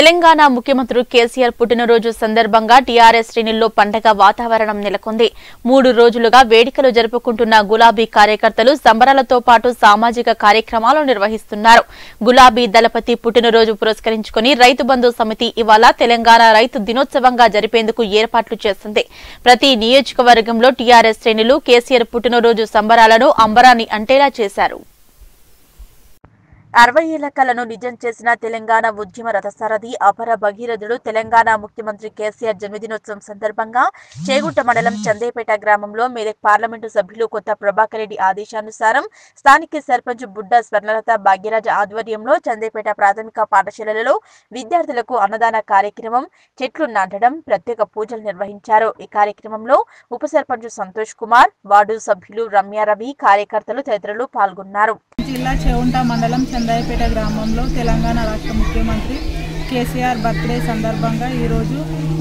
తెలంగాణ ముఖ్యమంత్రి కేసీఆర్ పుట్టినరోజు సందర్భంగా టీఆర్ఎస్ శ్రేణుల్లో పండగ వాతావరణం నెలకొంది. 3 రోజులుగా వేడుకలు జరుపుకుంటున్న గులాబీ కార్యకర్తలు సంబరాలతో పాటు సామాజిక కార్యక్రమాలు నిర్వహిస్తున్నారు. గులాబీ దళపతి పుట్టినరోజు పురస్కరించుకుని రైతు బంధు సమితి ఇవాళ తెలంగాణ రైతు దినోత్సవంగా జరిపేందుకు ఏర్పాట్లు చేస్తుంది. ప్రతి నియోజకవర్గంలో టీఆర్ఎస్ శ్రేణులు కేసీఆర్ పుట్టినరోజు సంబరాలను అంబరాన్ని అంటేలా చేశారు. 60 ఏళ్ల కలను నిజం చేసిన తెలంగాణ ఉద్యమ రథసారథి అపర భగీరథుడు తెలంగాణ ముఖ్యమంత్రి కేసీఆర్ జన్మదినోత్సవం సందర్భంగా చేగుంట మండలం చందేపేట గ్రామంలో మెదక్ పార్లమెంటు సభ్యులు కొత్త ప్రభాకర్ రెడ్డి ఆదేశానుసారం స్థానిక సర్పంచ్ బుడ్డ స్వర్ణలత భాగ్యరాజ్ ఆధ్వర్యంలో చందేపేట ప్రాథమిక పాఠశాలలలో విద్యార్థులకు అన్నదాన కార్యక్రమం, చెట్లు నాటడం, ప్రత్యేక పూజలు నిర్వహించారు. ఈ కార్యక్రమంలో ఉప సర్పంచ్ సంతోష్ కుమార్, వార్డు సభ్యులు రమ్యారవి, కార్యకర్తలు తదితరులు పాల్గొన్నారు. జిల్లా చేగుంట మండలం చందాయిపేట గ్రామంలో తెలంగాణ రాష్ట్ర ముఖ్యమంత్రి కేసీఆర్ బర్త్డే సందర్భంగా ఈరోజు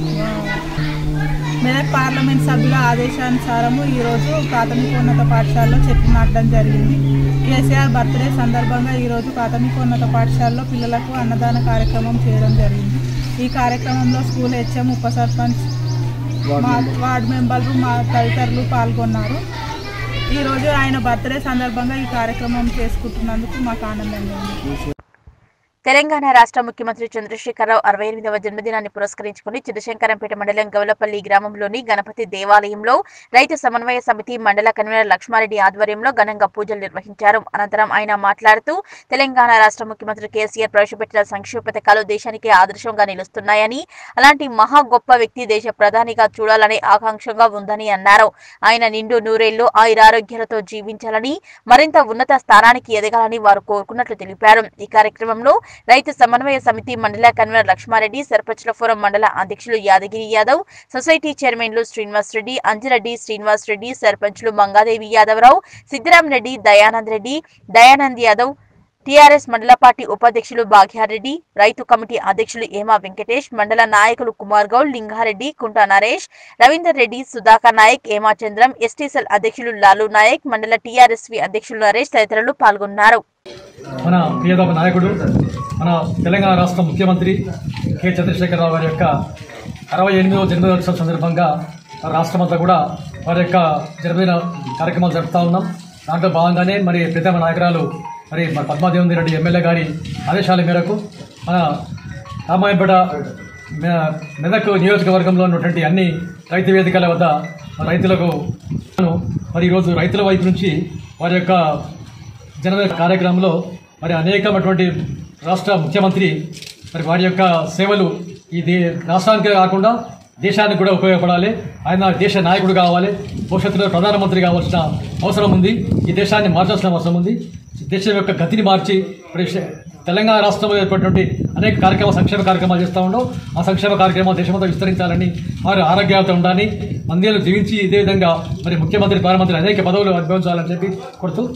మెదక్ పార్లమెంట్ సభ్యుల ఆదేశానుసారము ఈరోజు ప్రాథమికోన్నత పాఠశాలలో చెట్లు నాటడం జరిగింది. కేసీఆర్ బర్త్డే సందర్భంగా ఈరోజు ప్రాథమికోన్నత పాఠశాలలో పిల్లలకు అన్నదాన కార్యక్రమం చేయడం జరిగింది. ఈ కార్యక్రమంలో స్కూల్ హెచ్ఎం, ఉప సర్పంచ్, వార్డు మెంబర్లు, మా తదితరులు పాల్గొన్నారు. ఈరోజు ఆయన బర్త్డే సందర్భంగా ఈ కార్యక్రమం చేసుకుంటున్నందుకు మాకు ఆనందంగా ఉంది. తెలంగాణ రాష్ట్ర ముఖ్యమంత్రి చంద్రశేఖరరావు 68వ జన్మదినాన్ని పురస్కరించుకుని చిన్నశంకరంపేట మండలం గౌలపల్లి గ్రామంలోని గణపతి దేవాలయంలో రైతు సమన్వయ సమితి మండల కన్వీనర్ లక్ష్మారెడ్డి ఆధ్వర్యంలో ఘనంగా పూజలు నిర్వహించారు. అనంతరం ఆయన మాట్లాడుతూ తెలంగాణ రాష్ట్ర ముఖ్యమంత్రి కేసీఆర్ ప్రవేశపెట్టిన సంక్షేమ పథకాలు దేశానికి ఆదర్శంగా నిలుస్తున్నాయని, అలాంటి మహా గొప్ప వ్యక్తి దేశ ప్రధానిగా చూడాలనే ఆకాంక్షగా ఉందని అన్నారు. ఆయన నిండు నూరేళ్లు ఆయురారోగ్యాలతో జీవించాలని, మరింత ఉన్నత స్థానానికి ఎదగాలని వారు కోరుకున్నట్లు తెలిపారు. ఈ కార్యక్రమంలో రైతు సమన్వయ సమితి మండల కన్వీనర్ లక్ష్మారెడ్డి, సర్పంచ్ల ఫోరం మండల అధ్యక్షులు యాదగిరి యాదవ్, సొసైటీ చైర్మన్లు శ్రీనివాస్ రెడ్డి, అంజిరెడ్డి శ్రీనివాస్ రెడ్డి, సర్పంచ్లు మంగాదేవి యాదవరావు, సిద్దిరాం రెడ్డి, దయానంద్ యాదవ్, టీఆర్ఎస్ మండల పార్టీ ఉపాధ్యక్షులు భాగ్యారెడ్డి, రైతు కమిటీ అధ్యక్షులు ఏమా వెంకటేష్, మండల నాయకులు కుమార్ గౌడ్, లింగారెడ్డి, కుంటా నరేష్, రవీందర్ రెడ్డి, సుధాకర్ నాయక్, ఏమాచంద్రం, ఎస్టీసెల్ అధ్యక్షులు లాలు నాయక్, మండల టీఆర్ఎస్వి అధ్యక్షులు నరేష్ తదితరులు పాల్గొన్నారు. మన ప్రియతమ నాయకుడు, మన తెలంగాణ రాష్ట్ర ముఖ్యమంత్రి కె చంద్రశేఖరరావు గారి యొక్క 68వ జన్మదినోత్సవం సందర్భంగా రాష్ట్రమంతా కూడా వారి యొక్క జన్మదిన కార్యక్రమాలు జరుపుతూ ఉన్నాం. దాంట్లో భాగంగానే మరి ప్రియతమ నాయకురాలు మరి పద్మాదేవి రెడ్డి ఎమ్మెల్యే గారి ఆదేశాల మేరకు మన రామాయంపేట మెదక్ నియోజకవర్గంలో ఉన్నటువంటి అన్ని రైతు వేదికల వద్ద రైతులకు మరి ఈరోజు రైతుల వైపు నుంచి వారి యొక్క జన్మదిన కార్యక్రమంలో మరి అనేకమైనటువంటి రాష్ట్ర ముఖ్యమంత్రి మరి వారి యొక్క సేవలు ఈ రాష్ట్రానికే కాకుండా దేశానికి కూడా ఉపయోగపడాలి. ఆయన దేశ నాయకుడు కావాలి, భవిష్యత్తులో ప్రధానమంత్రి కావాల్సిన అవసరం ఉంది, ఈ దేశాన్ని మార్చాల్సిన అవసరం ఉంది. దేశం యొక్క గతిని మార్చి తెలంగాణ రాష్ట్రంలో ఏర్పడినటువంటి అనేక సంక్షేమ కార్యక్రమాలు చేస్తూ ఉండవు. ఆ సంక్షేమ కార్యక్రమాలు దేశమంతా విస్తరించాలని, వారు ఆరోగ్యాలతో ఉండాలని, మందేళ్ళు జీవించి ఇదే విధంగా మరి ముఖ్యమంత్రి, ప్రధానమంత్రి అనేక పదవులు అనుభవించాలని చెప్పి కోరుతూ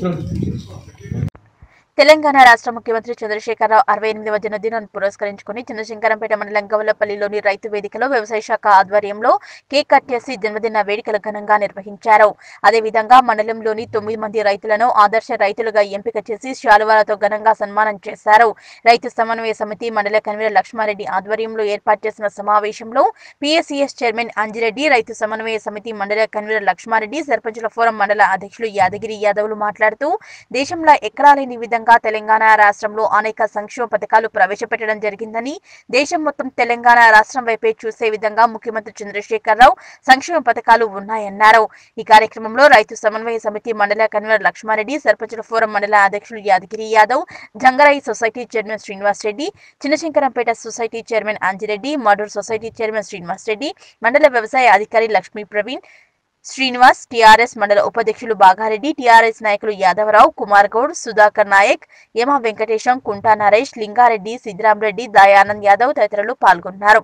తెలంగాణ రాష్ట్ర ముఖ్యమంత్రి చంద్రశేఖరరావు 68వ జన్మదినాన్ని పురస్కరించుకుని చిన్నశంకరంపేట మండలం గౌలపల్లిలోని రైతు వేదికలో వ్యవసాయ శాఖ ఆధ్వర్యంలో కేక్ కట్ చేసి జన్మదిన వేడుకలు ఘనంగా నిర్వహించారు. అదేవిధంగా మండలంలోని 9 మంది రైతులను ఆదర్శ రైతులుగా ఎంపిక చేసి శాలువాలతో ఘనంగా సన్మానం చేశారు. రైతు సమన్వయ సమితి మండల కన్వీనర్ లక్ష్మారెడ్డి ఆధ్వర్యంలో ఏర్పాటు చేసిన సమావేశంలో పిఎస్సిఎస్ చైర్మన్ అంజిరెడ్డి, రైతు సమన్వయ సమితి మండల కన్వీనర్ లక్ష్మారెడ్డి, సర్పంచుల ఫోరం మండల అధ్యక్షులు యాదగిరి యాదవ్లు మాట్లాడుతూ దేశంలో ఎక్కడా లేని విధంగా తెలంగాణ రాష్ట్రంలో అనేక సంక్షేమ పథకాలు ప్రవేశపెట్టడం జరిగిందని, దేశం మొత్తం తెలంగాణ రాష్ట్రం వైపే చూసే విధంగా ముఖ్యమంత్రి చంద్రశేఖరరావు సంక్షేమ పథకాలు ఉన్నాయన్నారు. ఈ కార్యక్రమంలో రైతు సమన్వయ సమితి మండల కన్వీనర్ లక్ష్మారెడ్డి, సర్పంచుల ఫోరం మండల అధ్యక్షులు Yadagiri Yadav, Jangarai society chairman Srinivas Reddy, Chinna Shankarampet society chairman Anji Reddy, Madur society chairman Srinivas Reddy, మండల వ్యవసాయ అధికారి లక్ష్మీ ప్రవీణ్ శ్రీనివాస్, టీఆర్ఎస్ మండల ఉపాధ్యక్షులు బాగారెడ్డి, టీఆర్ఎస్ నాయకులు యాదవరావు, కుమార్ గౌడ్, సుధాకర్ నాయక్, ఏమా వెంకటేశం, కుంటా నరేష్, లింగారెడ్డి, సిద్దిరాం రెడ్డి, దయానంద్ యాదవ్ తదితరులు పాల్గొన్నారు.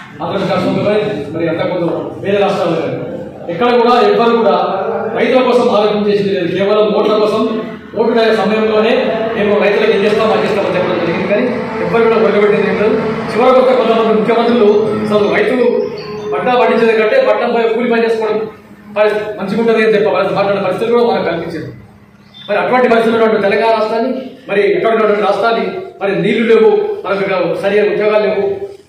ఎక్కడ కూడా ఎవ్వరు కూడా రైతుల కోసం ఆలోచన చేసింది లేదు. కేవలం ఓట్ల కోసం, ఓటు సమయంలోనే మేము రైతులకు ఏం చేస్తాం, మాకు ఇస్తామని చెప్పడం జరిగింది. కానీ ఎవ్వరు కూడా ఒరగబెట్టింది ఏం లేదు. చివరికి ఒక కొంతమంది ముఖ్యమంత్రులు అసలు రైతు పంట పండించేది కంటే పట్టణం కూలి పని చేసుకోవడం మంచిగా ఉంటుంది అని చెప్పి మాట్లాడిన పరిస్థితులు కూడా మనకు కనిపించింది. మరి అటువంటి పరిస్థితుల్లో ఉన్నటువంటి తెలంగాణ రాష్ట్రాన్ని, మరి ఎక్కడ ఉన్నటువంటి రాష్ట్రాన్ని మరి నీళ్లు లేవు, మనకు సరైన ఉద్యోగాలు లేవు,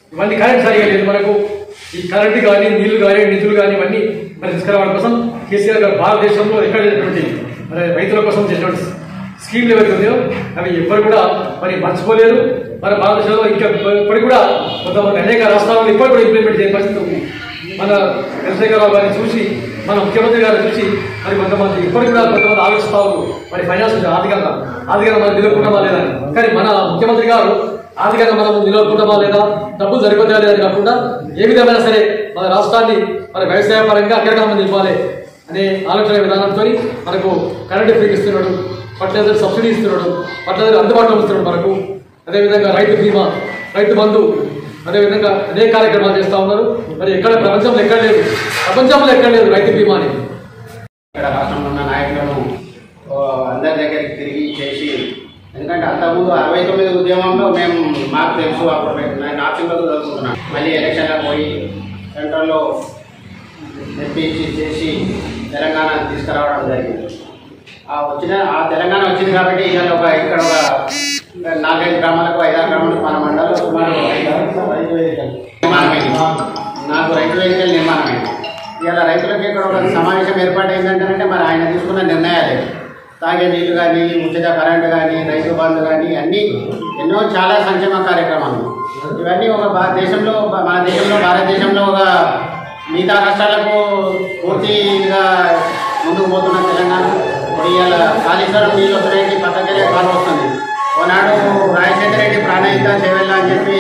ఇవన్నీ కరెంట్ సరిగా లేదు. మనకు ఈ కరెంటు కానీ నీళ్లు కానీ నిధులు కానీ ఇవన్నీ మరి తీసుకురావడం కోసం కేసీఆర్ గారు భారతదేశంలో ఎక్కడ చేసినటువంటి మరి రైతుల కోసం చేసినటువంటి స్కీమ్లు ఏవైతే ఉన్నాయో అవి ఎవ్వరు కూడా మరి మర్చిపోలేరు. మన భారతదేశంలో ఇంకా ఇప్పటికి కూడా కొంతమంది అనేక రాష్ట్రాల్లో ఇప్పటికి కూడా ఇంప్లిమెంట్ చేయని పరిస్థితి ఉంది. మన చంద్రశేఖరరావు గారిని చూసి మన ముఖ్యమంత్రి గారిని చూసి మరి కొంతమంది ఇప్పటికి కూడా కొంతమంది ఆలోచిస్తారు మరి ఫైనాన్స్ ఆర్థికంగా మనం నిలబడుకుంటామా లేదా. కానీ మన ముఖ్యమంత్రి గారు ఆర్థికంగా మనం నిలబడుకుంటామా లేదా, డబ్బులు సరిపోతాయా లేదా కాకుండా ఏ విధమైనా సరే మన రాష్ట్రాన్ని మన వ్యవసాయ పరంగా కీలకమంది ఇవ్వాలి అనే ఆలోచన విధానంతో మనకు కరెంటు ఫ్రీ ఇస్తున్నాడు, ఫర్టిలైజర్ సబ్సిడీ ఇస్తున్నాడు, ఫర్టిలైజర్ అందుబాటులో ఇస్తున్నాడు మనకు. అదేవిధంగా రైతు బీమా, రైతు బంధు, అదేవిధంగా అనేక కార్యక్రమాలు చేస్తూ ఉన్నారు. మరి ఎక్కడ ప్రపంచంలో ఎక్కడ లేదు రైతు బీమా అని. ఇక్కడ రాష్ట్రంలో ఉన్న నాయకులను అందరి దగ్గరికి తిరిగి చేసి, ఎందుకంటే అంతకుముందు 69 ఉద్యమంలో మాకు తెలుసు, అప్పుడు నేను ఆప్షన్లో చదువుకుంటున్నాను. మళ్ళీ ఎలక్షన్లో పోయి సెంట్రల్లో తెప్పించి చేసి తెలంగాణ తీసుకురావడం జరిగింది. ఆ తెలంగాణ వచ్చింది కాబట్టి ఇక్కడ ఒక 4-5 గ్రామాలకు 5-6 గ్రామాలకు మన మండలంలో సుమారు 5 రైతు వేదికలు నిర్మాణమైంది. 4 రైతు వేదికలు నిర్మాణమైంది. ఇలా రైతులకి ఇక్కడ ఒక సమావేశం ఏర్పాటైందంటే మరి ఆయన తీసుకున్న నిర్ణయాలే, తాగే నీళ్లు కానీ, ఉచిత కరెంటు కానీ, రైతు బంధు కానీ, అన్నీ ఎన్నో చాలా సంక్షేమ కార్యక్రమాలు. ఇవన్నీ ఒక మన దేశంలో భారతదేశంలో ఒక మిగతా రాష్ట్రాలకు పూర్తిగా ముందుకు పోతున్న తెలంగాణ ఇవాళ కాళేశ్వరం నీళ్ళు వస్తున్నాయి, పక్కకెళ్ళే కాలు వస్తుంది. ఓనాడు రాజశేఖర రెడ్డి ప్రాణహిత చేవెళ్ళ అని చెప్పి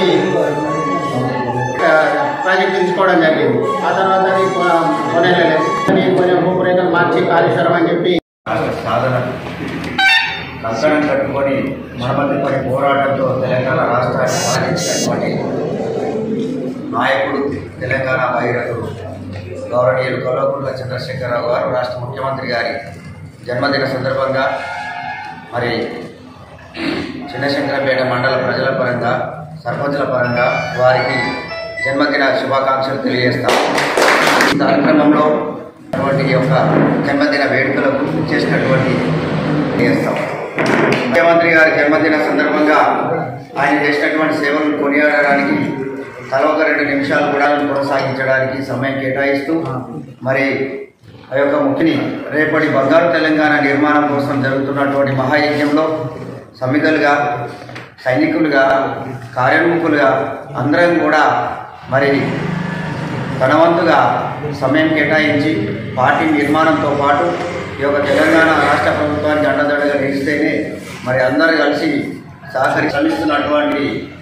ప్రాజెక్ట్ తీసుకోవడం జరిగింది. ఆ తర్వాత అది కొన్ని రూపురేఖలు మార్చి కాళేశ్వరం అని చెప్పి సాధన కంకణం కట్టుకొని మనమంది పని పోరాటంతో తెలంగాణ రాష్ట్రాన్ని సాధించినటువంటి నాయకుడు, తెలంగాణ బహిరంగుడు గౌరవనీయులు కల్వకుంట్ల చంద్రశేఖరరావు గారు రాష్ట్ర ముఖ్యమంత్రి గారి జన్మదిన సందర్భంగా మరి చిన్నశంకరంపేట మండల ప్రజల పరంగా, సర్పంచుల పరంగా వారికి జన్మదిన శుభాకాంక్షలు తెలియజేస్తాం. ఈ కార్యక్రమంలో యొక్క జన్మదిన వేడుకలకు చేసినటువంటి చేస్తాం. ముఖ్యమంత్రి గారి జన్మదిన సందర్భంగా ఆయన చేసినటువంటి సేవలను కొనియాడడానికి తలొక 2 నిమిషాలు కూడా కొనసాగించడానికి సమయం కేటాయిస్తూ మరి ఆ యొక్క ముఖ్యని రేపటి బంగారు తెలంగాణ నిర్మాణం కోసం జరుగుతున్నటువంటి మహాయజ్ఞంలో సమిధలుగా, సైనికులుగా, కార్యోన్ముఖులుగా అందరం కూడా మరి తనవంతుగా సమయం కేటాయించి పార్టీ నిర్మాణంతో పాటు ఈ యొక్క తెలంగాణ రాష్ట్ర ప్రభుత్వానికి అండదండగా నిలిస్తేనే మరి అందరూ కలిసి శ్రమిస్తున్నటువంటి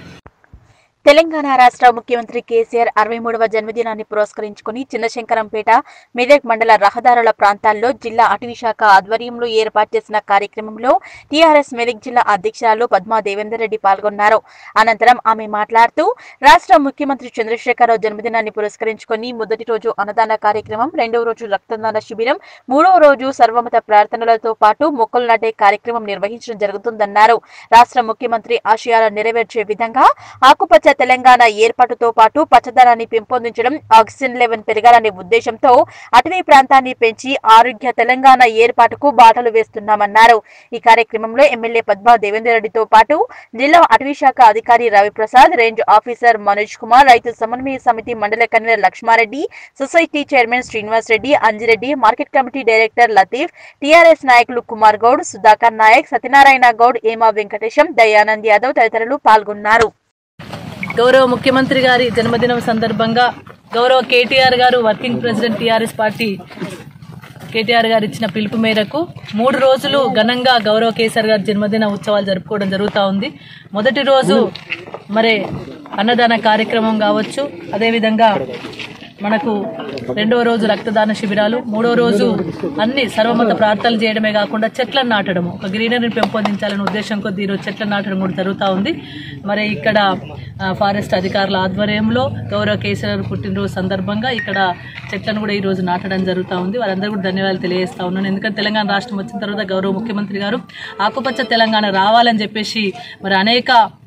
తెలంగాణ రాష్ట్ర ముఖ్యమంత్రి కేసీఆర్ 63వ జన్మదినాన్ని పురస్కరించుకుని చిన్నశంకరంపేట, మెదక్ మండల రహదారుల ప్రాంతాల్లో జిల్లా అటవీ శాఖ ఆధ్వర్యంలో ఏర్పాటు చేసిన కార్యక్రమంలో టీఆర్ఎస్ మెదక్ జిల్లా అధ్యక్షురాలు పద్మా దేవేందర్ రెడ్డి పాల్గొన్నారు. అనంతరం ఆమె మాట్లాడుతూ రాష్ట్ర ముఖ్యమంత్రి చంద్రశేఖరరావు జన్మదినాన్ని పురస్కరించుకుని మొదటి రోజు అన్నదాన కార్యక్రమం, 2వ రోజు రక్తదాన శిబిరం, 3వ రోజు సర్వమత ప్రార్థనలతో పాటు మొక్కలు నాటే కార్యక్రమం నిర్వహించడం జరుగుతుందన్నారు. రాష్ట్ర ముఖ్యమంత్రి ఆశయాలను నెరవేర్చే విధంగా ఆకుపచ్చ తెలంగాణ ఏర్పాటుతో పాటు పచ్చదనాన్ని పెంపొందించడం, ఆక్సిజన్ లెవెల్ పెరగాలనే ఉద్దేశంతో అటవీ ప్రాంతాన్ని పెంచి ఆరోగ్య తెలంగాణ ఏర్పాటుకు బాటలు వేస్తున్నామన్నారు. ఈ కార్యక్రమంలో ఎమ్మెల్యే పద్మా దేవేందర్ రెడ్డితో పాటు జిల్లా అటవీ శాఖ అధికారి రవిప్రసాద్, రేంజ్ ఆఫీసర్ మనోజ్ కుమార్, రైతు సమన్వయ సమితి మండల convener Lakshma Reddy, society chairman Srinivas Reddy, Anji Reddy, market committee director Latif, TRS నాయకులు కుమార్ గౌడ్, సుధాకర్ నాయక్, సత్యనారాయణ గౌడ్, ఏమా వెంకటేశం, దయానంద్ యాదవ్ తదితరులు పాల్గొన్నారు. గౌరవ ముఖ్యమంత్రి గారి జన్మదినం సందర్భంగా గౌరవ కేటీఆర్ గారు, working president TRS party KTR గారు ఇచ్చిన పిలుపు మేరకు 3 రోజులు ఘనంగా గౌరవ కేసీఆర్ గారి జన్మదిన ఉత్సవాలు జరుపుకోవడం జరుగుతూ ఉంది. మొదటి రోజు మరి అన్నదాన కార్యక్రమం కావచ్చు, అదేవిధంగా మనకు 2వ రోజు రక్తదాన శిబిరాలు, 3వ రోజు అన్ని సర్వమత ప్రార్థనలు చేయడమే కాకుండా చెట్లను నాటడం, ఒక గ్రీనరీని పెంపొందించాలనే ఉద్దేశం కొద్దీ ఈరోజు చెట్లను నాటడం కూడా జరుగుతూ ఉంది. మరి ఇక్కడ ఫారెస్ట్ అధికారుల ఆధ్వర్యంలో గౌరవ కేసీఆర్ పుట్టినరోజు సందర్భంగా ఇక్కడ చెట్లను కూడా ఈరోజు నాటడం జరుగుతూ ఉంది. వారందరూ కూడా ధన్యవాదాలు తెలియజేస్తా ఉన్నాను. ఎందుకంటే తెలంగాణ రాష్ట్రం వచ్చిన తర్వాత గౌరవ ముఖ్యమంత్రి గారు ఆకుపచ్చ తెలంగాణ రావాలని చెప్పేసి మరి అనేక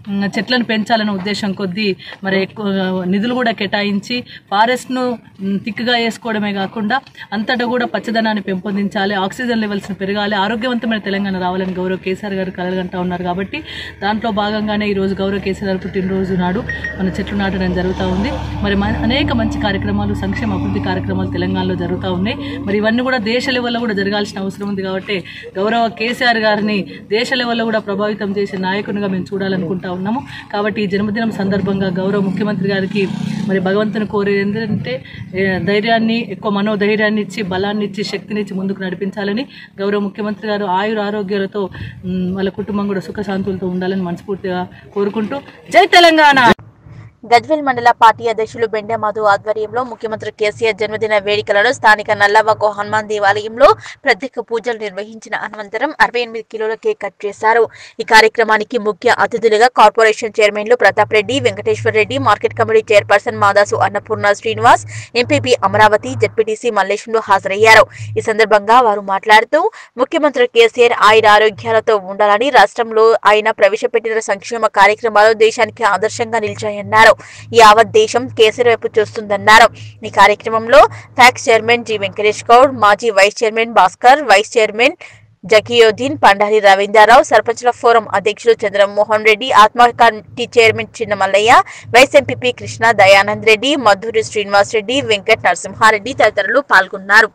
చెట్లను పెంచాలనే ఉద్దేశం కొద్దీ మరి ఎక్కువ నిధులు కూడా కేటాయించి ఫారెస్ట్ను తిక్కుగా వేసుకోవడమే కాకుండా అంతటా కూడా పచ్చదనాన్ని పెంపొందించాలి, ఆక్సిజన్ లెవెల్స్ని పెరగాలి, ఆరోగ్యవంతమైన తెలంగాణ రావాలని గౌరవ కేసీఆర్ గారు కలగంటా ఉన్నారు. కాబట్టి దాంట్లో భాగంగానే ఈరోజు గౌరవ కేసీఆర్ గారు పుట్టినరోజు నాడు మన చెట్లు నాటడం జరుగుతూ ఉంది. మరి అనేక మంచి కార్యక్రమాలు, సంక్షేమ అభివృద్ధి కార్యక్రమాలు తెలంగాణలో జరుగుతూ ఉన్నాయి. మరి ఇవన్నీ కూడా దేశ లెవెల్లో కూడా జరగాల్సిన అవసరం ఉంది. కాబట్టి గౌరవ కేసీఆర్ గారిని దేశ లెవెల్లో కూడా ప్రభావితం చేసే నాయకునిగా మేము చూడాలనుకుంటా ఉన్నాము. కాబట్టి ఈ జన్మదినం సందర్భంగా గౌరవ ముఖ్యమంత్రి గారికి మరి భగవంతుని కోరేది ఏంటంటే ధైర్యాన్ని, ఎక్కువ మనోధైర్యాన్ని ఇచ్చి, బలాన్ని ఇచ్చి, శక్తినిచ్చి ముందుకు నడిపించాలని, గౌరవ ముఖ్యమంత్రి గారు ఆయుర ఆరోగ్యాలతో వాళ్ళ కుటుంబం కూడా సుఖశాంతులతో ఉండాలని మనస్ఫూర్తిగా కోరుకుంటూ జై తెలంగాణ. గజ్వేల్ మండల పార్టీ అధ్యక్షులు బెండే మధు ఆధ్వర్యంలో ముఖ్యమంత్రి కేసీఆర్ జన్మదిన వేడుకలను స్థానిక నల్లవాగు హనుమాన్ దేవాలయంలో ప్రత్యేక పూజలు నిర్వహించిన అనంతరం 68 కిలోల కేక్ కట్ చేశారు. ఈ కార్యక్రమానికి ముఖ్య అతిథులుగా కార్పొరేషన్ చైర్మన్లు Pratap Reddy, Venkateshwar Reddy, market committee chairperson Madasu Annapurna Srinivas, MPP Amaravathi, ZPTC మల్లేశంలు హాజరయ్యారు. ఈ సందర్భంగా వారు మాట్లాడుతూ ముఖ్యమంత్రి కేసీఆర్ ఆయుర ఆరోగ్యాలతో ఉండాలని, రాష్ట్రంలో ఆయన ప్రవేశపెట్టిన సంక్షేమ కార్యక్రమాలు దేశానికి ఆదర్శంగా నిలిచాయన్నారు. యావత్ దేశం కేసీఆర్ వైపు చూస్తుందన్నారు. ఈ కార్యక్రమంలో PACS chairman G Venkatesh Goud, మాజీ vice chairman Bhaskar, vice chairman Zakiuddin, Pandari Ravindra Rao, సర్పంచుల ఫోరం అధ్యక్షులు Chandramohan Reddy, ATMA committee chairman Chinna Mallaiah, vice MPP Krishna Dayanand Reddy, Madhuri Srinivas Reddy, Venkata Narasimha Reddy తదితరులు పాల్గొన్నారు.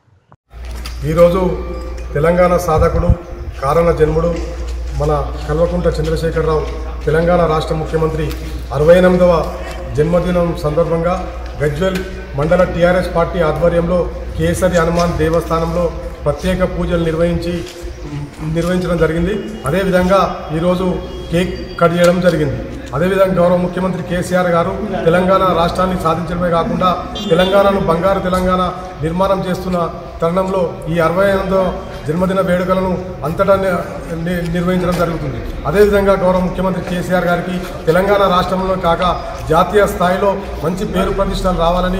ఈరోజు తెలంగాణ సాధకుడు, కారణ జన్ముడు మన కల్వకుంట్ల చంద్రశేఖరరావు తెలంగాణ రాష్ట్ర ముఖ్యమంత్రి 68వ జన్మదినం సందర్భంగా గజ్వేల్ మండల టీఆర్ఎస్ పార్టీ ఆధ్వర్యంలో కేసరి హనుమాన్ దేవస్థానంలో ప్రత్యేక పూజలు నిర్వహించడం జరిగింది. అదేవిధంగా ఈరోజు కేక్ కట్ చేయడం జరిగింది. అదేవిధంగా గౌరవ ముఖ్యమంత్రి కేసీఆర్ గారు తెలంగాణ రాష్ట్రాన్ని సాధించడమే కాకుండా తెలంగాణను బంగారు తెలంగాణ నిర్మాణం చేస్తున్న తరుణంలో ఈ 68వ జన్మదిన వేడుకలను అంతటా నిర్వహించడం జరుగుతుంది. అదేవిధంగా గౌరవ ముఖ్యమంత్రి కేసీఆర్ గారికి తెలంగాణ రాష్ట్రంలో కాక జాతీయ స్థాయిలో మంచి పేరు ప్రతిష్టలు రావాలని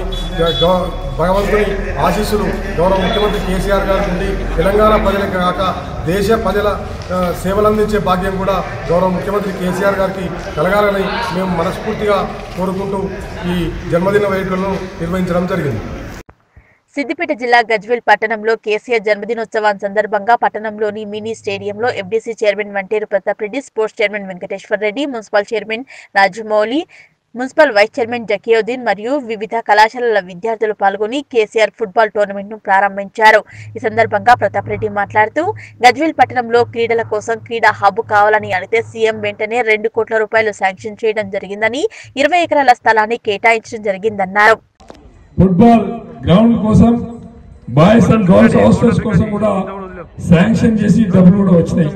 భగవంతుని ఆశీస్సులు గౌరవ ముఖ్యమంత్రి కేసీఆర్ గారికి ఉండి తెలంగాణ ప్రజలకు కాక దేశ ప్రజల సేవలందించే భాగ్యం కూడా గౌరవ ముఖ్యమంత్రి కేసీఆర్ గారికి కలగాలని మేము మనస్ఫూర్తిగా కోరుకుంటూ ఈ జన్మదిన వేడుకలను నిర్వహించడం జరిగింది. సిద్దిపేట జిల్లా గజ్వేల్ పట్టణంలో కేసీఆర్ జన్మదినోత్సవం సందర్భంగా పట్టణంలోని మినీ స్టేడియంలో FDC chairman Vanteru Pratap Reddy, sports chairman Venkateshwar Reddy, municipal chairman Rajamouli, municipal vice chairman Zakiuddin మరియు వివిధ కళాశాలల విద్యార్థులు పాల్గొని కేసీఆర్ ఫుట్బాల్ టోర్నమెంట్ను ప్రారంభించారు. ఈ సందర్భంగా ప్రతాప్ రెడ్డి మాట్లాడుతూ గజ్వేల్ పట్టణంలో క్రీడల కోసం క్రీడా హబ్ కావాలని అడిగితే సీఎం వెంటనే 2 కోట్ల రూపాయలు శాంక్షన్ చేయడం జరిగిందని, 20 ఎకరాల స్థలాన్ని కేటాయించడం జరిగిందన్నారు. ఫుట్బాల్ గ్రౌండ్ కోసం బాయ్స్ అండ్ గర్ల్స్ హాస్టల్స్ కోసం కూడా శాంక్షన్ చేసి డబ్బులు కూడా వచ్చినాయి.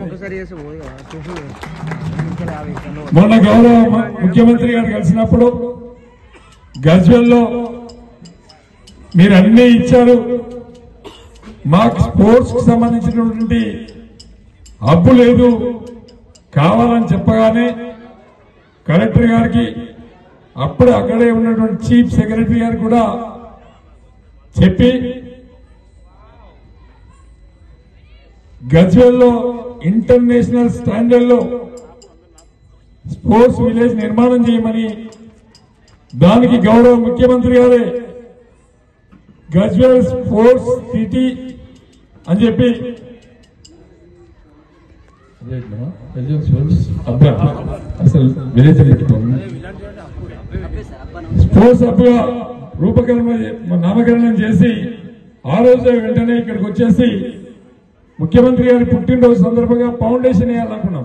మొన్న గౌరవ ముఖ్యమంత్రి గారు కలిసినప్పుడు గజ్వేల్లో మీరు అన్నీ ఇచ్చారు, మాకు స్పోర్ట్స్ కు సంబంధించినటువంటి హబ్బు లేదు కావాలని చెప్పగానే కలెక్టర్ గారికి అప్పుడు అక్కడే ఉన్నటువంటి చీఫ్ సెక్రటరీ గారు కూడా చెప్పి గజ్వేల్లో ఇంటర్నేషనల్ స్టాండర్డ్ లో స్పోర్ట్స్ విలేజ్ నిర్మాణం చేయమని, దానికి గౌరవ ముఖ్యమంత్రి గారే గజ్వేల్ స్పోర్ట్స్ సిటీ అని చెప్పి అసలు విలేజ్ స్పోర్ట్స్ హబ్గా నామకరణం చేసి ఆ రోజే వెంటనే ఇక్కడికి వచ్చేసి ముఖ్యమంత్రి గారి పుట్టినరోజు సందర్భంగా ఫౌండేషన్ వేయాలనుకున్నాం.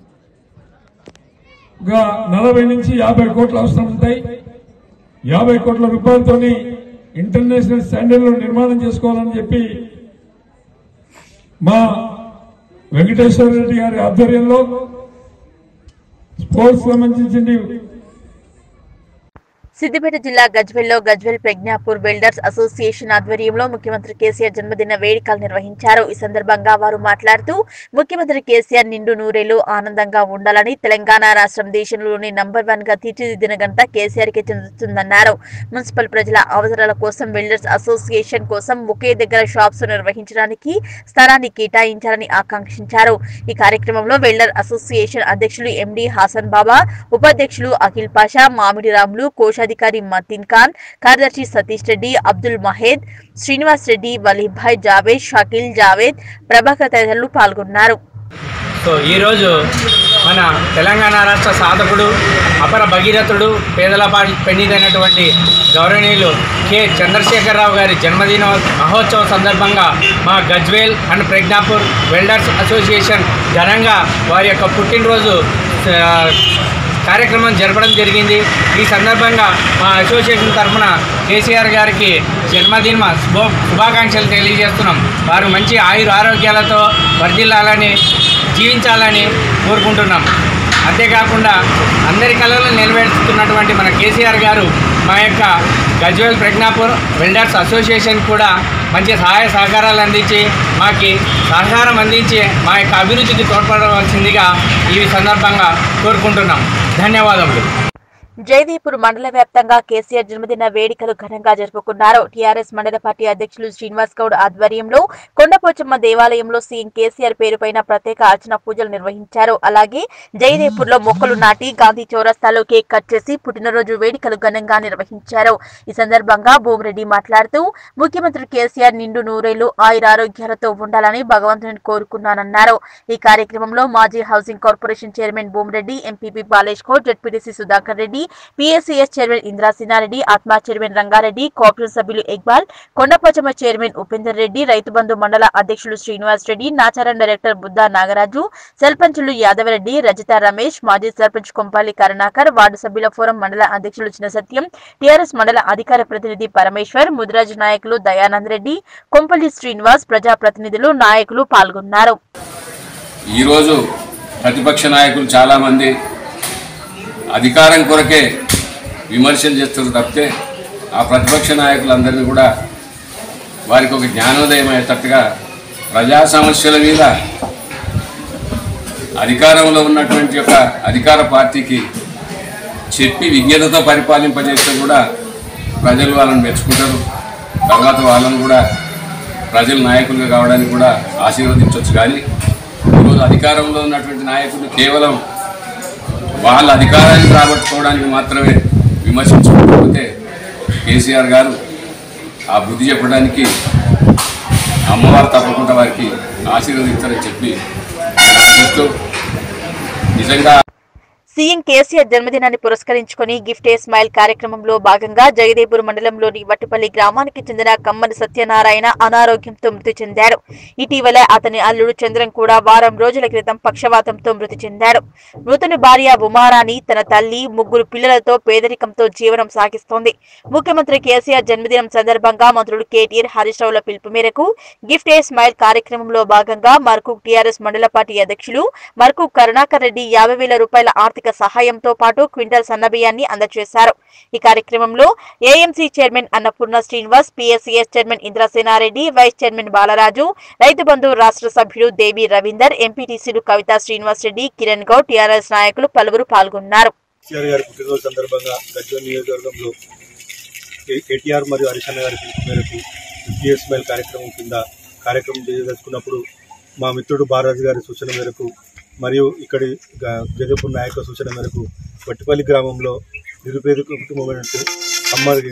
ఒక 40 నుంచి 50 కోట్ల అవసరం ఉంటాయి. 50 కోట్ల రూపాయలతో ఇంటర్నేషనల్ స్టాండర్డ్ లో నిర్మాణం చేసుకోవాలని చెప్పి మా వెంకటేశ్వర రెడ్డి గారి ఆధ్వర్యంలో స్పోర్ట్స్ సంబంధించి సిద్దిపేట జిల్లా గజ్వెల్లో గజ్వెల్ ప్రజ్ఞాపూర్ వెల్డర్స్ అసోసియేషన్ ఆధ్వర్యంలో ముఖ్యమంత్రి కేసీఆర్ జన్మదిన వేడుకలు నిర్వహించారు. ఈ సందర్భంగా వారు మాట్లాడుతూ ముఖ్యమంత్రి కేసీఆర్ నిండు నూరేళ్లు ఆనందంగా ఉండాలని, తెలంగాణ రాష్ట్రం దేశంలోని నంబర్ 1 గా తీర్చిదిద్దిన ఘనత కేసీఆర్ కి చెందుతుందన్నారు. మున్సిపల్ ప్రజల అవసరాల కోసం వెల్డర్స్ అసోసియేషన్ కోసం ఒకే దగ్గర షాప్స్ నిర్వహించడానికి స్థలాన్ని కేటాయించాలని ఆకాంక్షించారు. ఈ కార్యక్రమంలో వెల్డర్ అసోసియేషన్ అధ్యక్షులు ఎండి హాసన్ బాబా, ఉపాధ్యక్షులు అఖిల్ పాషా, మామిడి రాములు, కోశాధికారి మతిన్ ఖాన్, కార్యదర్శి సతీష్ రెడ్డి, అబ్దుల్ మహేద్, శ్రీనివాస్ రెడ్డి, వలీభాయ్, జావేద్, షకీల్, జావేద్, ప్రభాకర్ తదితరులు పాల్గొన్నారు. ఈరోజు మన తెలంగాణ రాష్ట్ర సాధకుడు, అపర భగీరథుడు, పేదల పెన్నిదైనటువంటి గౌరవనీయులు కె చంద్రశేఖరరావు గారి జన్మదిన మహోత్సవ సందర్భంగా మా Gajwel and Pragnapur welders association ఘనంగా వారి యొక్క పుట్టినరోజు కార్యక్రమం జరపడం జరిగింది. ఈ సందర్భంగా మా అసోసియేషన్ తరఫున కేసీఆర్ గారికి జన్మదిన శుభాకాంక్షలు తెలియజేస్తున్నాం. వారు మంచి ఆరోగ్యాలతో వర్ధిల్లాలని, జీవించాలని కోరుకుంటున్నాం. అంతేకాకుండా అందరి కళలను నెరవేరుస్తున్నటువంటి మన కేసీఆర్ గారు మా యొక్క గజ్వేల్ ప్రజ్ఞాపూర్ వెల్డర్స్ అసోసియేషన్ కూడా మంచి సహాయ సహకారాలు అందించి మాకు సహకారం అందించి మా యొక్క అభివృద్ధికి తోడ్పడవలసిందిగా ఈ సందర్భంగా కోరుకుంటున్నాం. ధన్యవాదములు. జయదేపూర్ మండల వ్యాప్తంగా కేసీఆర్ జన్మదిన వేడుకలు ఘనంగా జరుపుకున్నారు. టీఆర్ఎస్ మండల పార్టీ అధ్యక్షులు శ్రీనివాస్ గౌడ్ ఆధ్వర్యంలో కొండపోచమ్మ దేవాలయంలో సీఎం కేసీఆర్ పేరుపైన ప్రత్యేక అర్చన పూజలు నిర్వహించారు. అలాగే జయదేపూర్ లో మొక్కలు నాటి గాంధీ చౌరస్తాలో కేక్ కట్ చేసి పుట్టినరోజు వేడుకలు ఘనంగా నిర్వహించారు. ఈ సందర్భంగా భూమిరెడ్డి మాట్లాడుతూ ముఖ్యమంత్రి కేసీఆర్ నిండు నూరేళ్లు ఆయురారోగ్యాలతో ఉండాలని భగవంతుని కోరుకున్నానన్నారు. ఈ కార్యక్రమంలో మాజీ housing corporation chairman Bhumi Reddy, MPP Balesh Goud, ZPTC Sudhakar Reddy, PACS chairman Indrasena Reddy, ATMA chairman Ranga Reddy, cooperative సభ్యులు ఇక్బాల్, కొండపోచమ్మ చైర్మన్ ఉపేందర్ రెడ్డి, రైతు బంధు మండల అధ్యక్షులు శ్రీనివాస్ రెడ్డి, నాచారం డైరెక్టర్ బుద్ధా నాగరాజు, సర్పంచులు యాదవరెడ్డి, రజిత రమేష్, మాజీ సర్పంచ్ కొంపాలి కరుణాకర్, వార్డు సభ్యుల ఫోరం మండల అధ్యక్షులు చిన్న సత్యం, టీఆర్ఎస్ మండల అధికార ప్రతినిధి పరమేశ్వర్, ముదిరాజు నాయకులు దయానంద్ రెడ్డి, కొంపల్లి శ్రీనివాస్, ప్రజాప్రతినిధులు, నాయకులు పాల్గొన్నారు. ఈరోజు ప్రతిపక్ష నాయకులు చాలా మంది అధికారం కొరకే విమర్శలు చేస్తారు తప్పితే ఆ ప్రతిపక్ష నాయకులందరినీ కూడా వారికి ఒక జ్ఞానోదయం అయ్యేటట్టుగా ప్రజా సమస్యల మీద అధికారంలో ఉన్నటువంటి యొక్క అధికార పార్టీకి చెప్పి విజ్ఞతతో పరిపాలింపజేస్తే కూడా ప్రజలు వాళ్ళని మెచ్చుకుంటారు. తర్వాత వాళ్ళని కూడా ప్రజలు నాయకులుగా కావడానికి కూడా ఆశీర్వదించవచ్చు. కానీ ఈరోజు అధికారంలో ఉన్నటువంటి నాయకులు కేవలం వాళ్ళ అధికారాన్ని రాబట్టుకోవడానికి మాత్రమే విమర్శించుకోకపోతే కేసీఆర్ గారు ఆ బుద్ధి చెప్పడానికి అమ్మవారు తప్పకుండా వారికి ఆశీర్వదించారని చెప్పి ఆశిస్తూ నిజంగా సీఎం కేసీఆర్ జన్మదినాన్ని పురస్కరించుకుని గిఫ్ట్ ఏ స్మైల్ కార్యక్రమంలో భాగంగా జయదేపూర్ మండలంలోని వట్టుపల్లి గ్రామానికి చెందిన కమ్మని సత్యనారాయణ అనారోగ్యంతో మృతి చెందారు. ఇటీవల అతని అల్లుడు చంద్రం కూడా వారం రోజుల క్రితం పక్షవాతంతో మృతి చెందారు. మృతుని భార్య ఉమారాణి తన తల్లి, 3 పిల్లలతో పేదరికంతో జీవనం సాగిస్తోంది. ముఖ్యమంత్రి కేసీఆర్ జన్మదినం సందర్భంగా మంత్రులు కేటీఆర్, హరీష్ రావుల పిలుపు మేరకు గిఫ్ట్ ఏ స్మైల్ కార్యక్రమంలో భాగంగా మర్కూక్ టీఆర్ఎస్ మండల పార్టీ అధ్యక్షులు మర్కూక్ కరుణాకర్ రెడ్డి 50,000 రూపాయల ఆర్థిక సహాయంతో పాటు క్వింటల్ సన్నబియ్యాన్ని అందజేశారు. ఈ కార్యక్రమంలో AMC chairman Annapurna Srinivas, PACS chairman Indrasena Reddy, vice chairman Balaraju, రైతు బంధు రాష్ట్ర సభ్యుడు దేవి రవీందర్, ఎంపీటీసీలు కవిత శ్రీనివాస్ రెడ్డి, కిరణ్ గౌడ్, టీఆర్ఎస్ నాయకులు పలువురు పాల్గొన్నారు. సందర్భంగా గజ్వేల్ నియోజకవర్గంలో కేటీఆర్ మరియు హరీష్ అన్న గారి పిలుపు మేరకు జిఎస్ఎంఎల్ కార్యక్రమం కింద కార్యక్రమం చేయదలుచుకున్నప్పుడు మా మిత్రుడు బాలరాజు గారి సూచన మేరకు మరియు ఇక్కడి జయదేపూర్ నాయకుల సూచన మేరకు వట్టిపల్లి గ్రామంలో నిరుపేద కుటుంబమైన అమ్మకి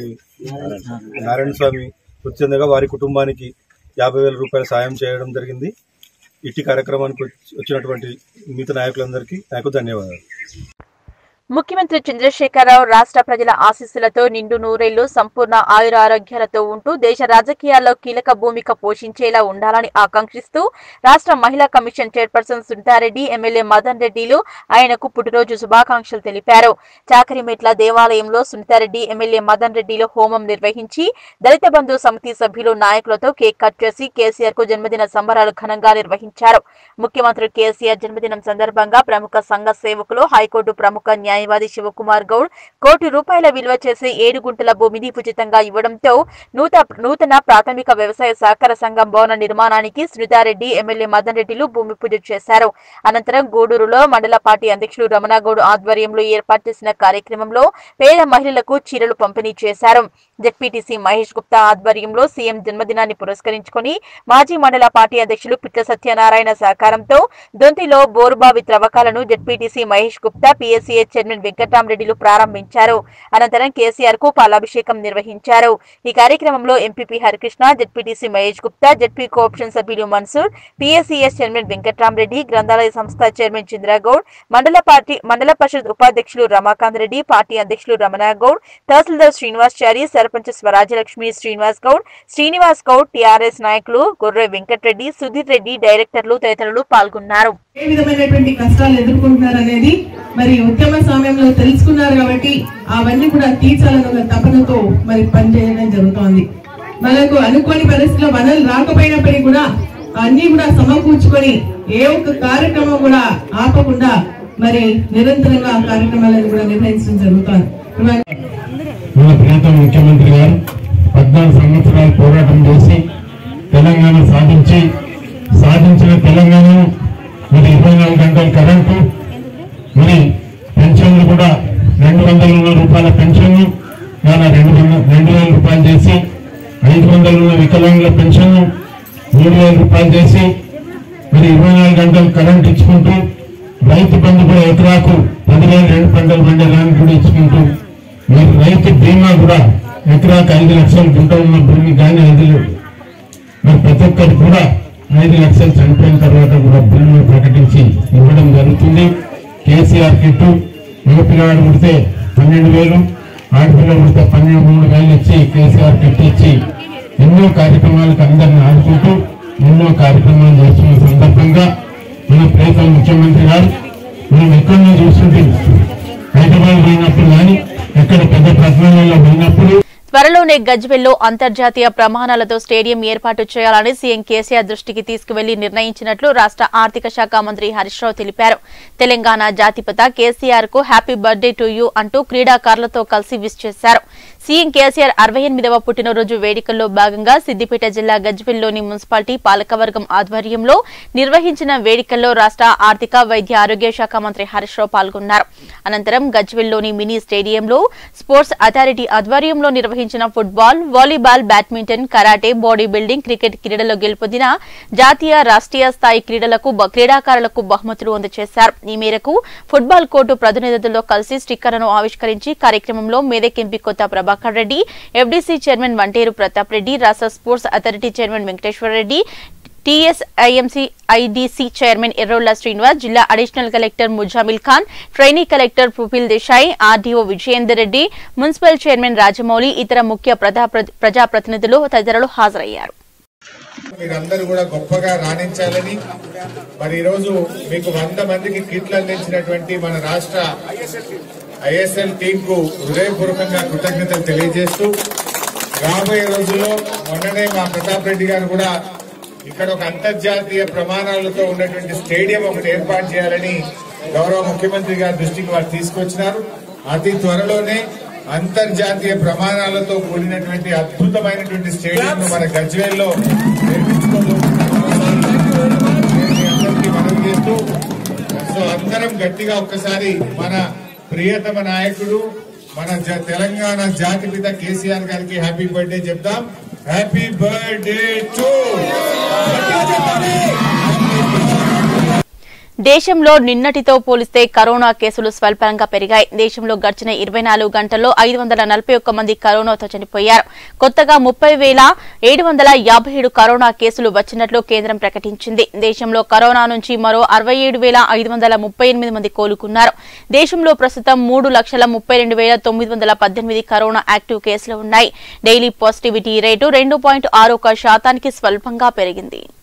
నారాయణ స్వామి మృతి చెందగా వారి కుటుంబానికి 50,000 రూపాయల సాయం చేయడం జరిగింది. ఇట్టి కార్యక్రమానికి వచ్చినటువంటి మిగతా నాయకులందరికీ నాకు ధన్యవాదాలు. ముఖ్యమంత్రి చంద్రశేఖరరావు రాష్ట్ర ప్రజల ఆశీస్సులతో నిండు నూరేళ్లు సంపూర్ణ ఆయురారోగ్యాలతో ఉంటూ దేశ రాజకీయాల్లో కీలక భూమిక పోషించేలా ఉండాలని ఆకాంక్షిస్తూ రాష్ట్ర మహిళా commission chairperson Sunitha Reddy, MLA Madan రెడ్డిలు ఆయనకు పుట్టినరోజు శుభాకాంక్షలు తెలిపారు. చాకరిమెట్ల దేవాలయంలో సునీతారెడ్డి, ఎమ్మెల్యే మదన్ రెడ్డిలు హోమం నిర్వహించి దళిత బంధు సమితి సభ్యులు, నాయకులతో కేక్ కట్ చేసి కేసీఆర్ కు జన్మదిన సంబరాలు ఘనంగా నిర్వహించారు. ముఖ్యమంత్రి కేసీఆర్ జన్మదినం సందర్భంగా ప్రముఖ సంఘ సేవకులు, హైకోర్టు ప్రముఖ న్యాయ న్యాయవాది శివకుమార్ గౌడ్ కోటి రూపాయల విలువ చేసే 7 గుంటల భూమిని ఉచితంగా ఇవ్వడంతో నూతన ప్రాథమిక వ్యవసాయ సహకార సంఘం భవన నిర్మాణానికి శ్రీధారెడ్డి ఎమ్మెల్యే మదన్ రెడ్డిలు భూమి పూజ చేశారు. అనంతరం గూడూరులో మండల పార్టీ అధ్యక్షులు రమణగౌడ్ ఆధ్వర్యంలో ఏర్పాటు చేసిన కార్యక్రమంలో పేద మహిళలకు చీరలు పంపిణీ చేశారు. జెడ్పీటీసీ మహేష్ గుప్తా ఆధ్వర్యంలో సీఎం జన్మదినాన్ని పురస్కరించుకుని మాజీ మండల పార్టీ అధ్యక్షులు పిట్ల సత్యనారాయణ సహకారంతో దొంతిలో బోరుబావి త్రవ్వకాలను ZPTC Mahesh Gupta PSCA chairman వెంకట్రామరెడ్డిలు ప్రారంభించారు. అనంతరం కేసీఆర్ కు పాలాభిషేకం నిర్వహించారు. ఈ కార్యక్రమంలో MPP Harikrishna, ZPTC Mahesh Gupta, ZP cooption సభ్యులు మన్సూర్, పీఎస్సీఏ చైర్మన్ వెంకట్రామరెడ్డి, గ్రంథాలయ సంస్థ చైర్మన్ చంద్రగౌడ్, మండల పరిషత్ ఉపాధ్యక్షులు రమాకాంత్ రెడ్డి, పార్టీ అధ్యక్షులు రమణగౌడ్, తహసీల్దార్ శ్రీనివాసచారి, సర్పంచ్ స్వరాజ్యలక్ష్మి శ్రీనివాస్ గౌడ్, టీఆర్ఎస్ నాయకులు గొర్రె వెంకటరెడ్డి, సుధీర్ రెడ్డి, డైరెక్టర్లు తదితరులు పాల్గొన్నారు. ఏ విధమైనటువంటి కష్టాలు ఎదుర్కొంటున్నారు అనేది మరి ఉద్యమ సమయంలో తెలుసుకున్నారు కాబట్టి అవన్నీ కూడా తీర్చాలన్న తపనతో మరి పనిచేయడం జరుగుతోంది. మనకు అనుకోని పరిస్థితుల్లో వనరులు రాకపోయినప్పటికీ కూడా అన్ని కూడా సమకూర్చుకొని ఏ ఒక్క కార్యక్రమం కూడా ఆపకుండా మరి నిరంతరంగా ఆ కార్యక్రమాలను కూడా నిర్వహించడం జరుగుతోంది. మన ప్రియతమ ముఖ్యమంత్రి గారు 14 సంవత్సరాలు పోరాటం చేసి తెలంగాణ సాధించిన తెలంగాణను మరి 24 గంటల కరెంటు, మరి పెన్షన్లు కూడా 200 రూపాయల పెన్షన్ 2,000 రూపాయలు చేసి, 500 వికలాంగుల పెన్షన్ 3,000 రూపాయలు చేసి, మరి 24 గంటలు కరెంట్ ఇచ్చుకుంటూ, రైతు బంధు కూడా ఎకరాకు 10,000 2 పంటలు పండడానికి కూడా ఇచ్చుకుంటూ, మరి రైతు బీమా కూడా ఎకరాకు 5 లక్షలు గుంట ఉన్న భూమి కానీ 5 మరి ప్రతి ఒక్కరు కూడా 5 లక్షలు చనిపోయిన తర్వాత కూడా బిల్లును ప్రకటించి ఇవ్వడం జరుగుతుంది. కేసీఆర్ కిట్టు మగ పిల్లవాడు పుడితే 12,000, ఆడపిల్ల పుడితే 13,000 ఇచ్చి కేసీఆర్ కిట్ ఇచ్చి ఎన్నో కార్యక్రమాలకు అందరిని ఆదుకుంటూ ఎన్నో కార్యక్రమాలు చేస్తున్న సందర్భంగా మన ప్రియతమ ముఖ్యమంత్రి గారు మనం ఎక్కడో చూస్తుంటే హైదరాబాద్ పోయినప్పుడు కానీ ఎక్కడ పెద్ద పట్టణాలలో పోయినప్పుడు త్వరలోనే గజ్వెల్లో అంతర్జాతీయ ప్రమాణాలతో స్టేడియం ఏర్పాటు చేయాలని సీఎం కేసీఆర్ దృష్టికి తీసుకువెళ్లి నిర్ణయించినట్లు రాష్ట్ర ఆర్థిక శాఖ మంత్రి హరీష్ రావు తెలిపారు. తెలంగాణ జాతిపిత కేసీఆర్ కు హ్యాపీ బర్త్డే టు యూ అంటూ క్రీడాకారులతో కలిసి విష్ చేశారు. సీఎం కేసీఆర్ 68వ పుట్టినరోజు వేడుకల్లో భాగంగా సిద్దిపేట జిల్లా గజ్వెల్లోని మున్సిపాలిటీ పాలకవర్గం ఆధ్వర్యంలో నిర్వహించిన వేడుకల్లో రాష్ట్ర ఆర్థిక వైద్య ఆరోగ్య శాఖ మంత్రి హరీష్ రావు పాల్గొన్నారు. అనంతరం గజ్వెల్లోని మినీ స్టేడియంలో స్పోర్ట్స్ అథారిటీ ఆధ్వర్యంలో నిర్వహించిన football, volleyball, badminton, karate, body building, cricket క్రీడల్లో గెలుపొందిన జాతీయ, రాష్ట్రీయ స్థాయి క్రీడాకారులకు బహుమతులు అందజేశారు. ఈ మేరకు ఫుట్బాల్ కోర్టు ప్రతినిధులతో కలిసి స్టిక్కర్లను ఆవిష్కరించి కార్యక్రమంలో Medak MP Kotha Prabhakar Reddy, FDC chairman Vanteru Pratap Reddy, రాష్ట్ర sports authority chairman Venkateshwara Reddy, TSIMC IDC chairman Errolla Srinivas, జిల్లా additional collector Muzammil Khan, trainee collector Praful Desai, RDO Vijayender Reddy, municipal chairman Rajamouli, ఇతర ముఖ్య ప్రజాప్రతినిధులు తదితరులు హాజరయ్యారు. మీరందరూ కూడా గొప్పగా రాణించాలని మరి ఈరోజు మీకు 100 మందికి కిట్లు అందించినటువంటి మన రాష్ట్ర ఐఎస్ఎల్ టీం కు హృదయపూర్వకంగా కృతజ్ఞతలు తెలియజేస్తూ రాబోయే రోజుల్లో మొన్ననే మా ప్రతాప్ రెడ్డి గారు కూడా ఇక్కడ ఒక అంతర్జాతీయ ప్రమాణాలతో ఉన్నటువంటి స్టేడియం ఒకటి ఏర్పాటు చేయాలని గౌరవ ముఖ్యమంత్రి గారి దృష్టికి వారు తీసుకొచ్చినారు. అతి త్వరలోనే అంతర్జాతీయ ప్రమాణాలతో కూడినటువంటి అద్భుతమైనటువంటి స్టేడియం మన గజ్వేల్లో అందరికీ మనవి చేస్తూ సో అందరం గట్టిగా ఒక్కసారి మన ప్రియతమ నాయకుడు మన తెలంగాణ జాతిపిత కేసీఆర్ గారికి హ్యాపీ బర్త్డే చెప్తాం. హ్యాపీ బర్త్డే టు దేశంలో నిన్నటితో పోలిస్తే కరోనా కేసులు స్వల్పంగా పెరిగాయి. దేశంలో గడిచిన 24 గంటల్లో 541 మంది కరోనాతో చనిపోయారు. కొత్తగా 30,757 కరోనా కేసులు వచ్చినట్లు కేంద్రం ప్రకటించింది. దేశంలో కరోనా నుంచి మరో 67,538 మంది కోలుకున్నారు. దేశంలో ప్రస్తుతం 3,32,918 కరోనా యాక్టివ్ కేసులు ఉన్నాయి. డైలీ పాజిటివిటీ రేటు 2.61% స్వల్పంగా పెరిగింది.